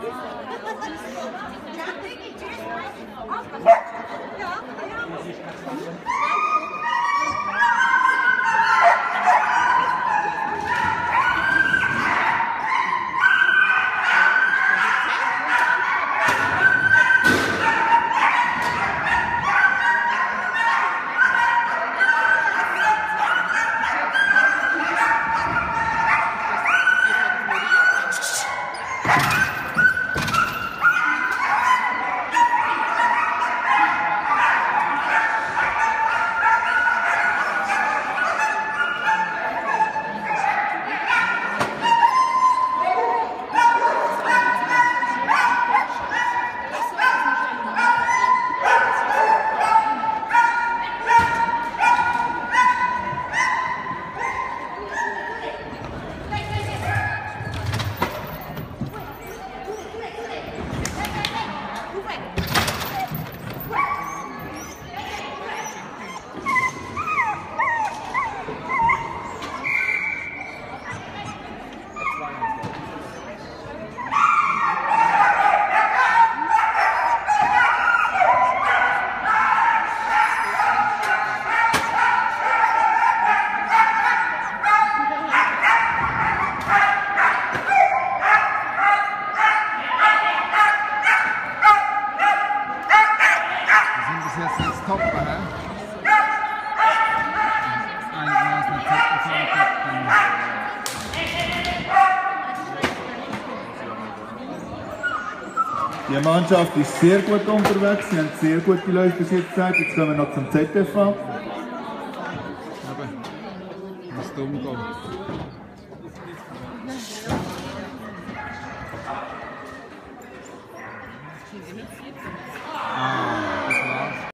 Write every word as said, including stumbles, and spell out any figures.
Die Mannschaft ist sehr gut unterwegs, sie haben sehr gute Läufe bis jetzt gezeigt. Jetzt gehen wir noch zum Z F A. Eben, muss dumm gehen.